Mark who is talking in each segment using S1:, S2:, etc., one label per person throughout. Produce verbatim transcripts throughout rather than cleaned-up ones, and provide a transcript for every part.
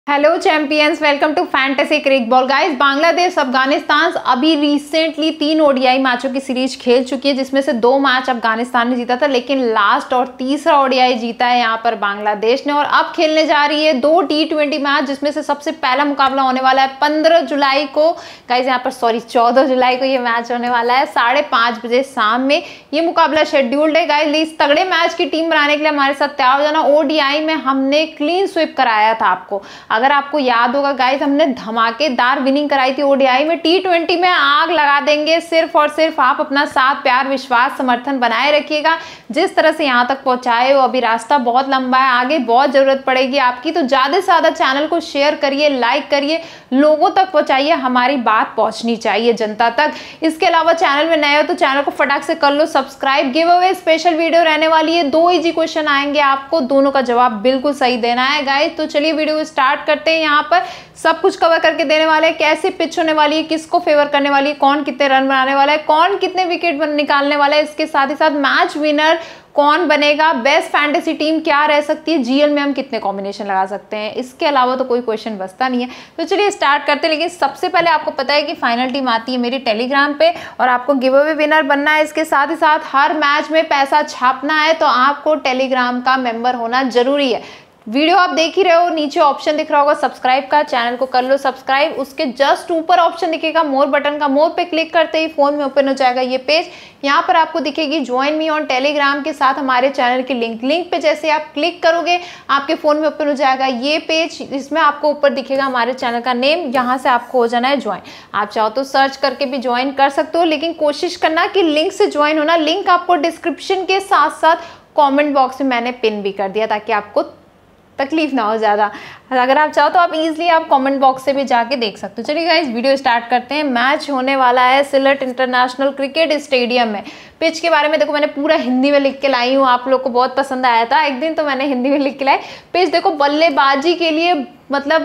S1: Hello champions, welcome to fantasy crick ball. Guys, Bangladesh Afghanistan अभी recently तीन ODI मैचों की सीरीज खेल चुकी है, जिसमें से दो मैच अफगानिस्तान ने जीता था, लेकिन लास्ट और तीसरा ओडीआई जीता है यहाँ पर बांग्लादेश ने। और अब खेलने जा रही है दो टी ट्वेंटी मैच, जिसमें से सबसे पहला मुकाबला होने वाला है पंद्रह जुलाई को। गाइस यहाँ पर सॉरी चौदह जुलाई को ये मैच होने वाला है साढ़े पाँच बजे शाम में ये मुकाबला शेड्यूल्ड है। गाइस, इस तगड़े मैच की टीम बनाने के लिए हमारे साथ तैयार हो जाना। ओडीआई में हमने क्लीन स्वीप कराया था आपको, अगर आपको याद होगा गाइस, हमने धमाकेदार विनिंग कराई थी ओडीआई में। टी ट्वेंटी में आग लगा देंगे। सिर्फ और सिर्फ आप अपना साथ, प्यार, विश्वास, समर्थन बनाए रखिएगा। जिस तरह से यहाँ तक पहुंचाए हो, अभी रास्ता बहुत लंबा है, आगे बहुत जरूरत पड़ेगी आपकी, तो ज्यादा से ज्यादा चैनल को शेयर करिए, लाइक करिए, लोगों तक पहुंचाइए। हमारी बात पहुंचनी चाहिए जनता तक। इसके अलावा चैनल में नए हो तो चैनल को फटाक से कर लो subscribe. Giveaway special video रहने वाली है, दो इजी क्वेश्चन आएंगे, आपको दोनों का जवाब बिल्कुल सही देना है गाइस। तो चलिए वीडियो स्टार्ट करते हैं। यहाँ पर सब कुछ कवर करके देने वाले हैं, कैसे पिच होने वाली है, किसको फेवर करने वाली है, कौन कितने रन बनाने वाला है, कौन कितने विकेट निकालने वाला है, इसके साथ ही साथ मैच विनर कौन बनेगा, बेस्ट फैंटेसी टीम क्या रह सकती है, जीएल में हम कितने कॉम्बिनेशन लगा सकते हैं। इसके अलावा तो कोई क्वेश्चन बचता नहीं है। तो चलिए स्टार्ट करते हैं। लेकिन सबसे पहले आपको पता है कि फाइनल टीम आती है मेरी टेलीग्राम पे, और आपको गिव अवे विनर बनना है। इसके साथ ही साथ हर मैच में पैसा छापना है, तो आपको टेलीग्राम का मेंबर होना जरूरी है। वीडियो आप देख ही रहे हो, नीचे ऑप्शन दिख रहा होगा सब्सक्राइब का, चैनल को कर लो सब्सक्राइब। उसके जस्ट ऊपर ऑप्शन दिखेगा मोर बटन का, मोर पे क्लिक करते ही फोन में ओपन हो जाएगा ये पेज। यहाँ पर आपको दिखेगी ज्वाइन मी ऑन टेलीग्राम के साथ हमारे चैनल की लिंक। लिंक पे जैसे आप क्लिक करोगे आपके फोन में ओपन हो जाएगा ये पेज। इसमें आपको ऊपर दिखेगा हमारे चैनल का नेम, यहाँ से आपको हो जाना है ज्वाइन। आप चाहो तो सर्च करके भी ज्वाइन कर सकते हो, लेकिन कोशिश करना कि लिंक से ज्वाइन होना। लिंक आपको डिस्क्रिप्शन के साथ साथ कॉमेंट बॉक्स में मैंने पिन भी कर दिया, ताकि आपको तकलीफ ना हो ज़्यादा। अगर आप चाहो तो आप इजीली आप कमेंट बॉक्स से भी जाके देख सकते हो। चलिए गाइस वीडियो स्टार्ट करते हैं। मैच होने वाला है सिलट इंटरनेशनल क्रिकेट स्टेडियम में। पिच के बारे में देखो मैंने पूरा हिंदी में लिख के लाई हूँ, आप लोग को बहुत पसंद आया था एक दिन, तो मैंने हिंदी में लिख के लाई। पिच देखो बल्लेबाजी के लिए मतलब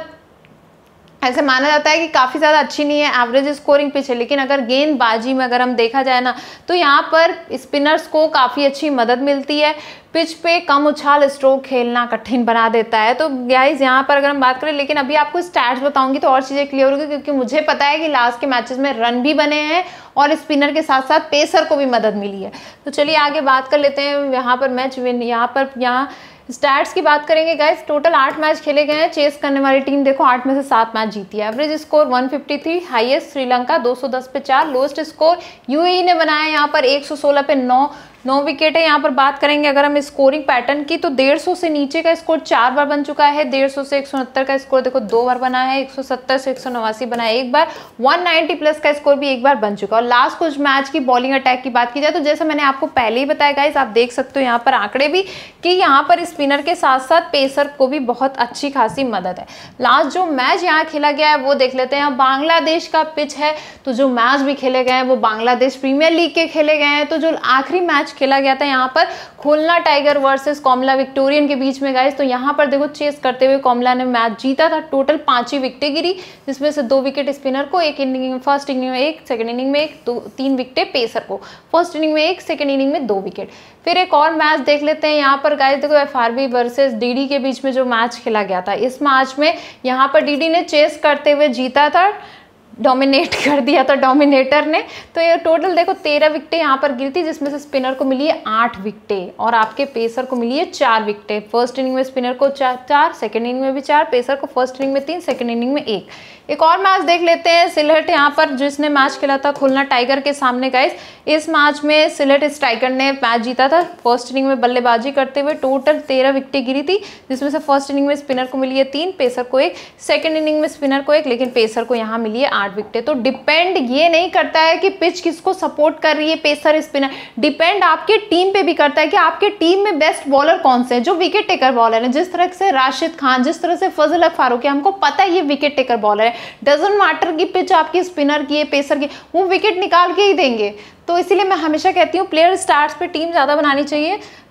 S1: ऐसे माना जाता है कि काफ़ी ज़्यादा अच्छी नहीं है, एवरेज स्कोरिंग पिच है, लेकिन अगर गेंदबाजी में अगर हम देखा जाए ना, तो यहाँ पर स्पिनर्स को काफ़ी अच्छी मदद मिलती है। पिच पे कम उछाल स्ट्रोक खेलना कठिन बना देता है। तो गाइस यहाँ पर अगर हम बात करें, लेकिन अभी आपको स्टैट्स बताऊंगी तो और चीज़ें क्लियर होगी, क्योंकि मुझे पता है कि लास्ट के मैचेस में रन भी बने हैं और स्पिनर के साथ साथ पेसर को भी मदद मिली है। तो चलिए आगे बात कर लेते हैं। यहाँ पर मैच विन, यहाँ पर यहाँ स्टैट्स की बात करेंगे गाइस, टोटल आठ मैच खेले गए हैं। चेस करने वाली टीम देखो आठ में से सात मैच जीती है। एवरेज स्कोर एक सौ तिरेपन, हाईएस्ट श्रीलंका दो सौ दस पे चार, लोएस्ट स्कोर यूएई ने बनाया यहाँ पर एक सौ सोलह पे नौ नौ विकेट है। यहाँ पर बात करेंगे अगर हम स्कोरिंग पैटर्न की, तो डेढ़ सौ से नीचे का स्कोर चार बार बन चुका है। डेढ़ सौ से एक सौ उनहत्तर का स्कोर देखो दो बार बना है। एक सौ सत्तर से एक सौ नवासी बना है एक बार। एक सौ नब्बे प्लस का स्कोर भी एक बार बन चुका है। और लास्ट कुछ मैच की बॉलिंग अटैक की बात की जाए, तो जैसे मैंने आपको पहले ही बताया गाइस, आप देख सकते हो यहाँ पर आंकड़े भी, कि यहाँ पर स्पिनर के साथ साथ पेसर को भी बहुत अच्छी खासी मदद है। लास्ट जो मैच यहाँ खेला गया है वो देख लेते हैं। बांग्लादेश का पिच है, तो जो मैच भी खेले गए हैं वो बांग्लादेश प्रीमियर लीग के खेले गए हैं। तो जो आखिरी मैच खेला गया था यहाँ पर Khulna tiger versus Comilla Victorian के बीच में गाइस, तो यहाँ पर देखो चेस करते हुए कॉमला ने मैच जीता था। टोटल पांच ही विकेटें गिरी, जिसमें से दो विकेट स्पिनर को, एक इनिंग में फर्स्ट इनिंग में एक, सेकंड इनिंग में एक, दो तीन विकेटें पेसर को। फर्स्ट इनिंग में एक, सेकंड इनिंग में दो विकेट। फिर एक और मैच देख लेते हैं। यहाँ पर गाइस देखो एफआरबी वर्सेस डीडी के बीच में जो मैच खेला गया था, इस मैच में यहाँ पर डीडी ने चेस करते हुए जीता था, डोमिनेट कर दिया था डोमिनेटर ने। तो ये टोटल देखो तेरह विकेटें यहाँ पर गिरी थी, जिसमें से स्पिनर को मिली है आठ विकेटें और आपके पेसर को मिली है चार विकेटें। फर्स्ट इनिंग में स्पिनर को चार चार सेकेंड इनिंग में भी चार, पेसर को फर्स्ट इनिंग में तीन, सेकेंड इनिंग में एक। एक और मैच देख लेते हैं। सिलहट यहाँ पर जिसने मैच खेला था खुलना टाइगर के सामने गाइस, इस मैच में सिलहट स्ट्राइकर ने मैच जीता था। फर्स्ट इनिंग में बल्लेबाजी करते हुए टोटल तेरह विकेटें गिरी थी, जिसमें से फर्स्ट इनिंग में स्पिनर को मिली है तीन, पेसर को एक, सेकेंड इनिंग में स्पिनर को एक, लेकिन पेसर को यहाँ मिली है आठ विकेटें। तो डिपेंड ये नहीं करता है कि पिच किसको सपोर्ट कर रही है, पेसर स्पिनर, डिपेंड आपके टीम पे भी करता है कि आपके टीम में बेस्ट बॉलर कौन से है, जो विकेट टेकर बॉलर है। जिस तरह से राशिद खान, जिस तरह से फजल हक फारूकी, हमको पता है ये विकेट टेकर बॉलर है। डजंट मैटर की पिच आपकी स्पिनर की है, पेसर की, वो विकेट निकाल के ही देंगे। तो इसीलिए मैं हमेशा कहती हूँ प्लेयर स्टार्ट्स पे टीम ज़्यादा बनानी चाहिए।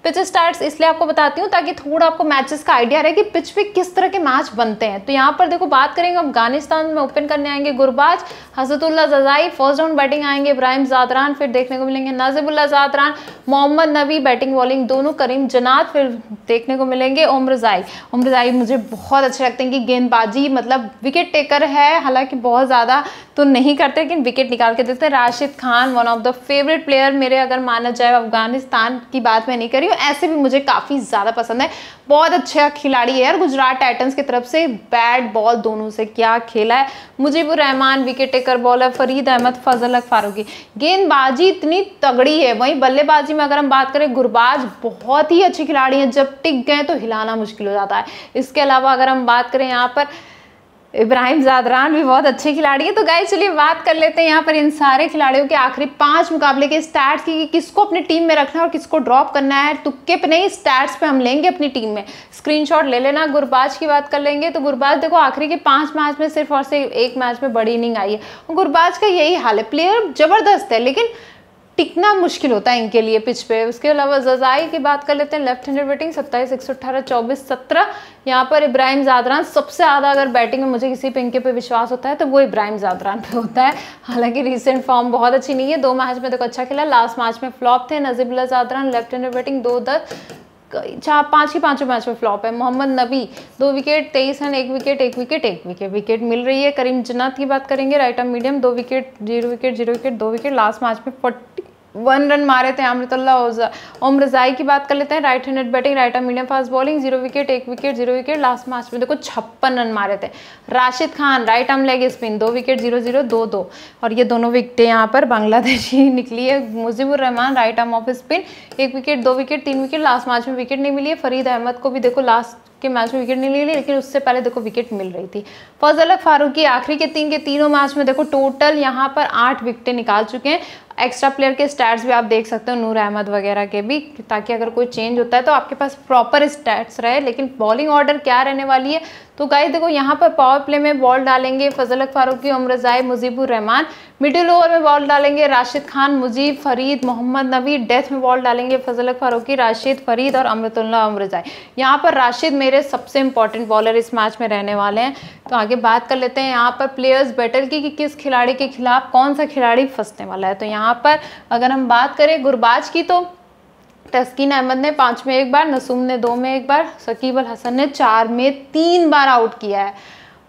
S1: पिच स्टार्ट्स इसलिए आपको बताती हूँ ताकि थोड़ा आपको मैचेस का आइडिया रहे कि पिच पे किस तरह के मैच बनते हैं। तो यहाँ पर देखो बात करेंगे अफगानिस्तान में ओपन करने आएंगे Gurbaz, Hasratullah Zazai, first round batting आएंगे इब्राहिम जादरान, फिर देखने को मिलेंगे नाजिबुल्लाह जादरान, मोहम्मद नबी बैटिंग बॉलिंग दोनों, करीम जन्नात, फिर देखने को मिलेंगे उमर रज़ाई। उमर रज़ाई मुझे बहुत अच्छे लगते हैं कि गेंदबाजी मतलब विकेट टेकर है, हालांकि बहुत ज़्यादा तो नहीं करते लेकिन विकेट निकाल के देते हैं। Rashid Khan one of the favourite player मेरे, अगर माना जाए अफगानिस्तान की बात मैं नहीं कर रही हूँ, ऐसे भी मुझे काफ़ी ज़्यादा पसंद है। बहुत अच्छा खिलाड़ी है यार, गुजरात टाइटंस की तरफ से बैट बॉल दोनों से क्या खेला है। Mujeebur Rahman wicket taker bowler, Farid Ahmad, Fazal Farooqi, गेंदबाजी इतनी तगड़ी है। वहीं बल्लेबाजी में अगर हम बात करें गुरबाज बहुत ही अच्छे खिलाड़ी हैं, जब टिक गए तो हिलाना मुश्किल हो जाता है। इसके अलावा अगर हम बात करें यहाँ पर इब्राहिम जादरान भी बहुत अच्छे खिलाड़ी है। तो गाइस चलिए बात कर लेते हैं यहाँ पर इन सारे खिलाड़ियों के आखिरी पांच मुकाबले के स्टैट्स की, कि किसको अपनी टीम में रखना है और किसको ड्रॉप करना है। तुक्के पे नहीं, स्टैट्स पे हम लेंगे अपनी टीम में, स्क्रीनशॉट ले लेना। गुरबाज की बात कर लेंगे तो गुरबाज देखो आखिरी के पांच मैच में सिर्फ और सिर्फ एक मैच में बड़ी इनिंग आई है। गुरबाज का यही हाल है, प्लेयर जबरदस्त है लेकिन टिकना मुश्किल होता है इनके लिए पिच पे। उसके अलावा जजाई की बात कर लेते हैं, लेफ्ट हैंडेड बैटिंग सत्ताईस, एक सौ अठारह, चौबीस, सत्रह। यहाँ पर इब्राहिम जादरान सबसे ज़्यादा, अगर बैटिंग में मुझे किसी पे इनके पे विश्वास होता है तो वो इब्राहिम जादरान पे होता है। हालांकि रिसेंट फॉर्म बहुत अच्छी नहीं है, दो मैच में देखो अच्छा खेला, लास्ट मैच में फ्लॉप थे। Najibullah Zadran left handed batting दो दस, चार पाँच की पांचों मैच में फ्लॉप है। मोहम्मद नबी दो विकेट, तेईस रन, एक विकेट, एक विकेट, एक विकेट विकेट मिल रही है। करीम जन्नात की बात करेंगे, राइट आर्म मीडियम, दो wicket, zero wicket, zero wicket, दो विकेट, लास्ट मैच में फोर्टी वन रन मारे थे। अमृतुल्लाह उमर रज़ाई की बात कर लेते हैं, right handed batting, right arm medium fast bowling, zero wicket, एक wicket, zero wicket, last match में देखो छप्पन रन मारे थे। Rashid Khan right arm leg spin, दो विकेट, जीरो जीरो, दो दो, और ये दोनों विकेटें यहाँ पर बांग्लादेशी निकली है। Mujeebur Rahman right arm off spin, एक विकेट, दो विकेट, तीन विकेट, लास्ट मैच में विकेट नहीं मिली है। फरीद अहमद को भी देखो लास्ट के मैच में विकेट नहीं मिली लेकिन उससे पहले देखो विकेट मिल रही थी। फजल फारूकी आखिरी के तीन के तीनों मैच में देखो टोटल यहाँ पर आठ विकेटें निकाल चुके हैं। एक्स्ट्रा प्लेयर के स्टैट्स भी आप देख सकते हो, नूर अहमद वगैरह के भी, ताकि अगर कोई चेंज होता है तो आपके पास प्रॉपर स्टैट्स रहे। लेकिन बॉलिंग ऑर्डर क्या रहने वाली है तो गाइस देखो यहाँ पर पावर प्ले में बॉल डालेंगे फजल फारूकी, उमर रज़ाई, मुजीबुर रहमान। मिडिल ओवर में बॉल डालेंगे राशिद खान, मुजीब, फरीद, मोहम्मद नबी। डेथ में बॉल डालेंगे फजल फारूकी, राशिद, फरीद और अमृतुल्लाह उमर रज़ाई। यहाँ पर राशिद मेरे सबसे इंपॉर्टेंट बॉलर इस मैच में रहने वाले हैं। तो आगे बात कर लेते हैं यहाँ पर प्लेयर्स बैटल की, कि किस खिलाड़ी के खिलाफ कौन सा खिलाड़ी फंसने वाला है। तो यहाँ पर अगर हम बात करें गुरबाज की तो तस्कीन अहमद ने पाँच में एक बार, नसूम ने दो में एक बार, शकीब अल हसन ने चार में तीन बार आउट किया है।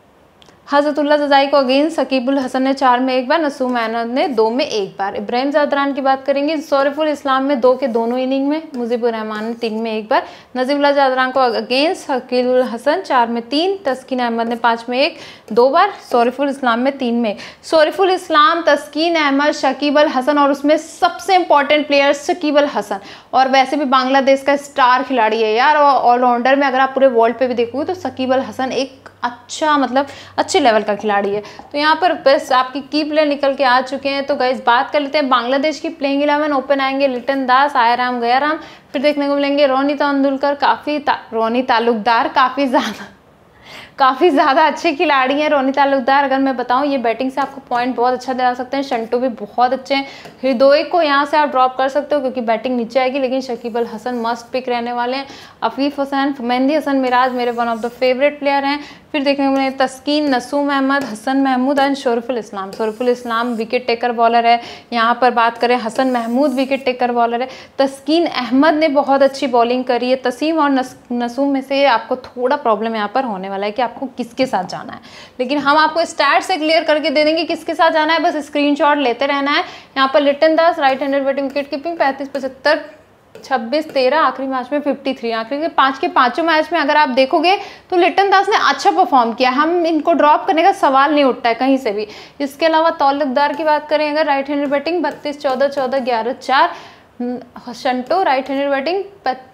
S1: हजरतुल्लाह जजाई को अगेंस्ट शकीबुल हसन ने चार में एक बार, नसूम अहमद ने दो में एक बार। इब्राहिम जादरान की बात करेंगे, सौरफुल इस्लाम में दो के दोनों इनिंग में, मुजीबुर रहमान ने तीन में एक बार। नजीबुल्लाह जादरान को अगेंस्ट शकीबुल हसन चार में तीन, तस्कीन अहमद ने पाँच में एक दो बार, सौरफुल इस्लाम में तीन में। सौरफुल इस्लाम, तस्कीन अहमद, शकीब अल हसन और उसमें सबसे इंपॉर्टेंट प्लेयर शकीब अल हसन, और वैसे भी बांग्लादेश का स्टार खिलाड़ी है यार। और ऑलराउंडर में अगर आप पूरे वर्ल्ड पे भी देखोगे तो शकीब अल हसन एक अच्छा मतलब अच्छे लेवल का खिलाड़ी है। तो यहाँ पर बस आपकी की प्लेयर निकल के आ चुके हैं। तो गाइस बात कर लेते हैं बांग्लादेश की प्लेइंग इलेवन। ओपन आएंगे लिटन दास, आयराम गयाराम, फिर देखने को मिलेंगे रोनी तेंदुलकर, काफ़ी ता, रोनी तालुकदार काफ़ी ज़्यादा काफ़ी ज़्यादा अच्छे खिलाड़ी हैं रोनी तालुकदार। अगर मैं बताऊं ये बैटिंग से आपको पॉइंट बहुत अच्छा दिला सकते हैं। शंटू भी बहुत अच्छे हैं। हृदय को यहाँ से आप ड्रॉप कर सकते हो क्योंकि बैटिंग नीचे आएगी, लेकिन शकीब अल हसन मस्ट पिक रहने वाले हैं। अफीफ हसन, मेहंदी हसन मिराज मेरे one of the favourite player हैं। फिर देखने को मिले Taskin, Nasum Ahmed, Hasan Mahmud and Shoriful Islam. Shoriful Islam wicket taker bowler है। यहाँ पर बात करें Hasan Mahmud wicket taker bowler है। तस्कीन अहमद ने बहुत अच्छी बॉलिंग करी है। तसीम और नस, नसूम में से आपको थोड़ा प्रॉब्लम यहाँ पर होने वाला है कि आपको किसके साथ जाना है, लेकिन हम आपको स्टार्ट से क्लियर करके दे देंगे किसके साथ जाना है, बस स्क्रीनशॉट लेते रहना है। यहाँ पर Liton Das right handed batting, wicket keeping पैंतीस, पचहत्तर, छब्बीस, तेरह, आखिरी मैच में तिरेपन। आखिरी के पांच के पांचों मैच में अगर आप देखोगे तो लिटन दास ने अच्छा परफॉर्म किया। हम इनको ड्रॉप करने का सवाल नहीं उठता है कहीं से भी। इसके अलावा तालुकदार की बात करें अगर राइट हैंडेड बैटिंग बत्तीस, चौदह, चौदह, ग्यारह, चार। शंटो राइट हैंडेड बैटिंग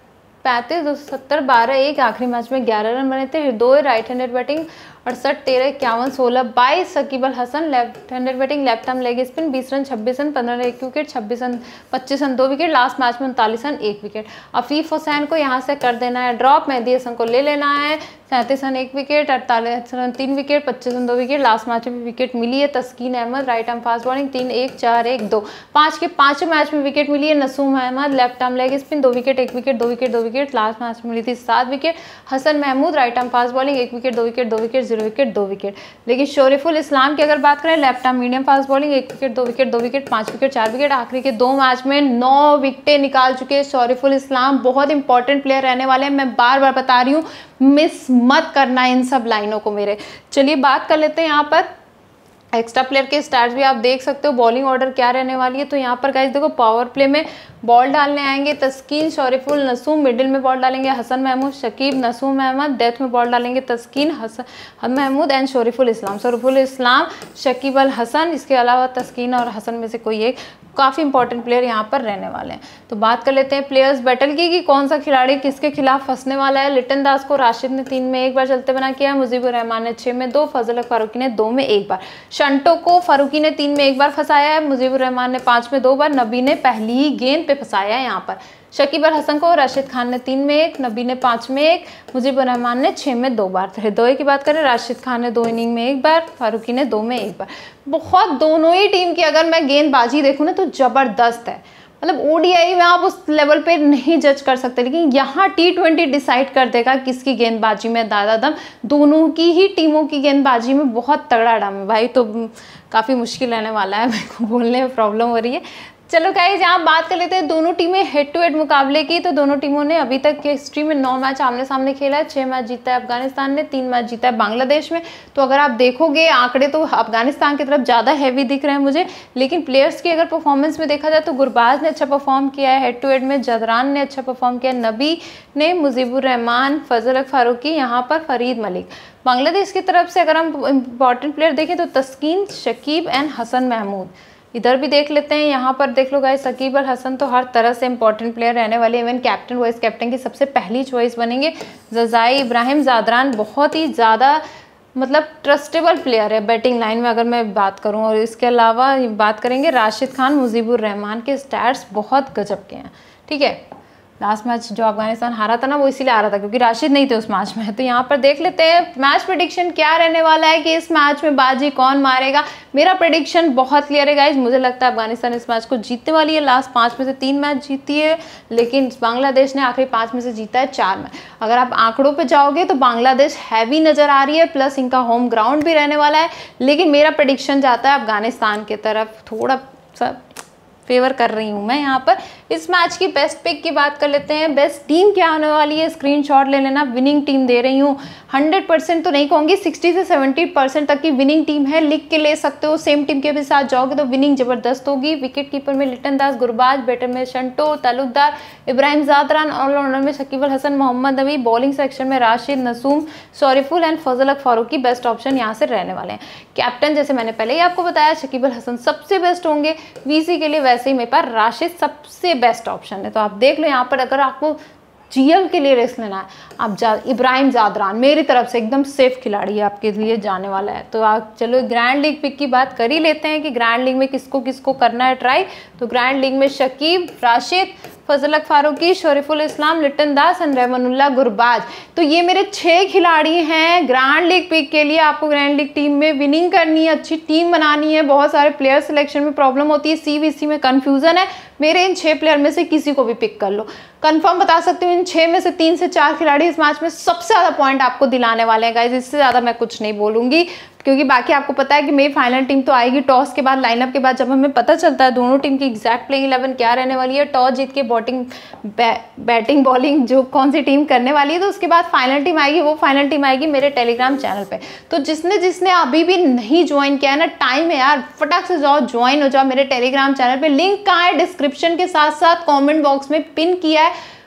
S1: पैंतीस दो सौ सत्तर बारह एक आखिरी मैच में ग्यारह रन बने थे। दो राइट हैंडेड बैटिंग अड़सठ तेरह इक्यावन सोलह बाईस Shakib Al Hasan left handed batting left arm leg spin बीस रन छब्बीस रन पंद्रह रन एक विकेट छब्बीस रन पच्चीस रन दो विकेट लास्ट मैच में उनतालीस रन एक विकेट। अफीफ हुसैन को यहाँ से कर देना है ड्रॉप, मेहदी हसन को ले लेना है सैंतीस रन एक विकेट अड़तालीस रन तीन विकेट पच्चीस रन दो विकेट लास्ट मैच में विकेट मिली है। Taskin Ahmed right arm fast bowling तीन एक चार एक दो पाँच के पाँचों मैच में विकेट मिली है। Nasum Ahmed left arm leg spin दो विकेट एक विकेट दो विकेट दो विकेट लास्ट मैच में मिली थी सात wicket. Hasan Mahmud right arm fast bowling एक विकेट दो विकेट दो विकेट जीरो विकेट दो विकेट। लेकिन शरीफुल इस्लाम की अगर बात करें left arm medium fast bowling एक विकेट दो विकेट दो विकेट पांच विकेट चार विकेट आखिरी के दो मैच में नौ विकेटें निकाल चुके हैं शरीफुल इस्लाम। बहुत इंपॉर्टेंट प्लेयर रहने वाले हैं, मैं बार बार बता रही हूँ, मिस मत करना इन सब लाइनों को मेरे। चलिए बात कर लेते हैं यहाँ पर एक्स्ट्रा प्लेयर के स्टार्स भी आप देख सकते हो। बॉलिंग ऑर्डर क्या रहने वाली है तो यहाँ पर गाइस देखो पावर प्ले में बॉल डालने आएंगे तस्कीन शरीफुल नसूम, मिडिल में बॉल डालेंगे हसन महमूद शकीब नसूम अहमद, डेथ में बॉल डालेंगे तस्कीन हसन महमूद एंड शरीफुल इस्लाम शरीफुल इस्लाम शकीब अल हसन। इसके अलावा तस्कीन और हसन में से कोई एक काफ़ी इंपॉर्टेंट प्लेयर यहाँ पर रहने वाले हैं। तो बात कर लेते हैं प्लेयर्स बैटल की कि कौन सा खिलाड़ी किसके खिलाफ फंसने वाला है। लिटन दास को राशिद ने तीन में एक बार चलते बना किया, मुजीबुर रहमान ने छः में दो, फजल फारूकी ने दो में एक बार, शंटो को फारूकी ने तीन में एक बार फंसाया है, मुजीबुर रहमान ने पाँच में दो बार, नबी ने पहली ही गेंद पे फंसाया है यहाँ पर। शकीब अल हसन को राशिद खान ने तीन में एक, नबी ने पाँच में एक, मुजीबुर रहमान ने छः में दो बार। हृदय की बात करें राशिद खान ने दो इनिंग में एक बार, फारूकी ने दो में एक बार। बहुत दोनों ही टीम की अगर मैं गेंदबाजी देखूँ ना तो ज़बरदस्त है, मतलब ओडीआई में आप उस लेवल पे नहीं जज कर सकते, लेकिन यहाँ टी ट्वेंटी डिसाइड कर देगा किसकी गेंदबाजी में ज़्यादा दम। दोनों की ही टीमों की गेंदबाजी में बहुत तगड़ा दम है भाई, तो काफ़ी मुश्किल रहने वाला है, मेरे को बोलने में प्रॉब्लम हो रही है। चलो गाइस यहाँ बात कर लेते हैं दोनों टीमें हेड टू हेड मुकाबले की। तो दोनों टीमों ने अभी तक की हिस्ट्री में नौ मैच आमने सामने खेला है, छः मैच जीता है अफगानिस्तान ने, तीन मैच जीता है बांग्लादेश में। तो अगर आप देखोगे आंकड़े तो अफगानिस्तान की तरफ ज़्यादा हैवी दिख रहे हैं मुझे, लेकिन प्लेयर्स की अगर परफॉर्मेंस में देखा जाए तो गुरबाज ने अच्छा परफॉर्म किया है हेड टू हेड में, जदरान ने अच्छा परफॉर्म किया, नबी ने, मुजीबुर रहमान, फजल फारूकी, यहाँ पर फरीद मलिक। बांग्लादेश की तरफ से अगर हम इंपॉर्टेंट प्लेयर देखें तो तस्कीन शकीब एंड हसन महमूद। इधर भी देख लेते हैं, यहाँ पर देख लो गाइस शकीब अल हसन तो हर तरह से इंपॉर्टेंट प्लेयर रहने वाले, इवन कैप्टन वाइस कैप्टन की सबसे पहली चॉइस बनेंगे। जजाई इब्राहिम जादरान बहुत ही ज़्यादा मतलब ट्रस्टेबल प्लेयर है बैटिंग लाइन में अगर मैं बात करूँ। और इसके अलावा बात करेंगे राशिद खान, मुजीबुर रहमान के स्टैट्स बहुत गजब के हैं, ठीक है। लास्ट मैच जो अफगानिस्तान हारा था ना वो इसीलिए हारा था क्योंकि राशिद नहीं थे उस मैच में। तो यहाँ पर देख लेते हैं मैच प्रेडिक्शन क्या रहने वाला है कि इस मैच में बाजी कौन मारेगा। मेरा प्रेडिक्शन बहुत क्लियर है गाइज, मुझे लगता है अफगानिस्तान इस मैच को जीतने वाली है। लास्ट पाँच में से तीन मैच जीती है, लेकिन बांग्लादेश ने आखिरी पाँच में से जीता है चार मैच। अगर आप आंकड़ों पर जाओगे तो बांग्लादेश हैवी नज़र आ रही है, प्लस इनका होम ग्राउंड भी रहने वाला है, लेकिन मेरा प्रेडिक्शन जाता है अफगानिस्तान की तरफ, थोड़ा सा फेवर कर रही हूँ मैं यहाँ पर। इस मैच की बेस्ट पिक की बात कर लेते हैं, बेस्ट टीम क्या होने वाली है स्क्रीनशॉट ले लेना। विनिंग टीम दे रही हूँ, हंड्रेड परसेंट तो नहीं कहूँगी, सिक्सटी से सेवेंटी परसेंट तक की विनिंग टीम है, लिख के ले सकते हो। सेम टीम के भी साथ जाओगे तो विनिंग जबरदस्त होगी। विकेट कीपर में लिटन दास, गुरबाज, बैटर में शंटो, तालुकदार, इब्राहिम जादरान, ऑलराउंडर में शकीब अल हसन, मोहम्मद नबी, बॉलिंग सेक्शन में Rashid, Nasum, Shariful and Fazal Farooqi best option यहाँ से रहने वाले हैं। कैप्टन जैसे मैंने पहले ही आपको बताया शकीब अल हसन सबसे बेस्ट होंगे, वीसी के लिए वैसे ही मेरे पास राशिद सबसे बेस्ट ऑप्शन है। तो आप देख लो यहाँ पर अगर आपको जीएल के लिए रेस लेना है आप जा इब्राहिम जादरान मेरी तरफ से एकदम सेफ खिलाड़ी है, आपके लिए जाने वाला है। तो आप चलो ग्रैंड लीग पिक की बात कर ही लेते हैं कि ग्रैंड लीग में किसको किसको करना है ट्राई। तो ग्रैंड लीग में शकीब, राशिद, फजल फारूकी, शरीफुल इस्लाम, लिटन दास एंड रहमानुल्लाह गुरबाज। तो ये मेरे छह खिलाड़ी हैं ग्रैंड लीग पिक के लिए। आपको ग्रैंड लीग टीम में विनिंग करनी है, अच्छी टीम बनानी है, बहुत सारे प्लेयर सिलेक्शन में प्रॉब्लम होती है, सीवीसी में कंफ्यूजन है, मेरे इन छह प्लेयर में से किसी को भी पिक कर लो। कंफर्म बता सकती हूँ इन छह में से तीन से चार खिलाड़ी इस मैच में सबसे ज़्यादा पॉइंट आपको दिलाने वाले हैं गाइज। इससे ज़्यादा मैं कुछ नहीं बोलूँगी क्योंकि बाकी आपको पता है कि मेरी फाइनल टीम तो आएगी टॉस के बाद, लाइनअप के बाद, जब हमें पता चलता है दोनों टीम की एग्जैक्ट प्लेइंग इलेवन क्या रहने वाली है, टॉस जीत के बॉटिंग बै, बैटिंग बॉलिंग जो कौन सी टीम करने वाली है, तो उसके बाद फाइनल टीम आएगी। वो फाइनल टीम आएगी मेरे टेलीग्राम चैनल पे। तो जिसने जिसने अभी भी नहीं ज्वाइन किया है ना, टाइम है यार, फटाक से जाओ ज्वाइन हो जाओ मेरे टेलीग्राम चैनल पे। लिंक कहाँ है? डिस्क्रिप्शन के साथ साथ कॉमेंट बॉक्स में पिन किया है।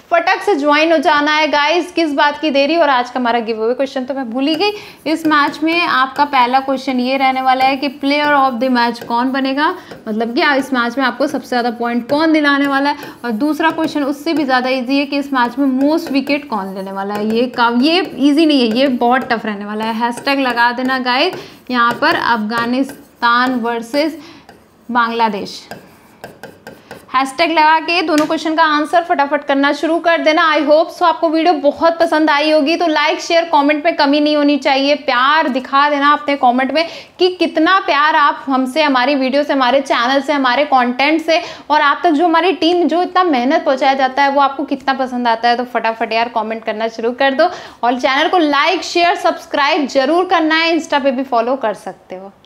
S1: फटक से ज्वाइन हो जाना है गाइस, किस बात की देरी। और आज का हमारा गिव अवे क्वेश्चन तो मैं भूल ही गई। इस मैच में आपका पहला क्वेश्चन ये रहने वाला है कि प्लेयर ऑफ द मैच कौन बनेगा, मतलब कि इस मैच में आपको सबसे ज़्यादा पॉइंट कौन दिलाने वाला है। और दूसरा क्वेश्चन उससे भी ज़्यादा ईजी है कि इस मैच में मोस्ट विकेट कौन लेने वाला है। ये काम ये ईजी नहीं है, ये बहुत टफ रहने वाला है। हैशटैग लगा देना गाइस यहाँ पर अफगानिस्तान वर्सेस बांग्लादेश, हैशटैग लगा के दोनों क्वेश्चन का आंसर फटाफट करना शुरू कर देना। आई होप सो आपको वीडियो बहुत पसंद आई होगी, तो लाइक शेयर कमेंट में कमी नहीं होनी चाहिए। प्यार दिखा देना अपने कमेंट में कि कितना प्यार आप हमसे, हमारी वीडियो से, हमारे चैनल से, हमारे कंटेंट से, और आप तक जो हमारी टीम जो इतना मेहनत पहुंचाया जाता है वो आपको कितना पसंद आता है। तो फटाफट यार कॉमेंट करना शुरू कर दो और चैनल को लाइक शेयर सब्सक्राइब जरूर करना है। इंस्टा पे भी फॉलो कर सकते हो।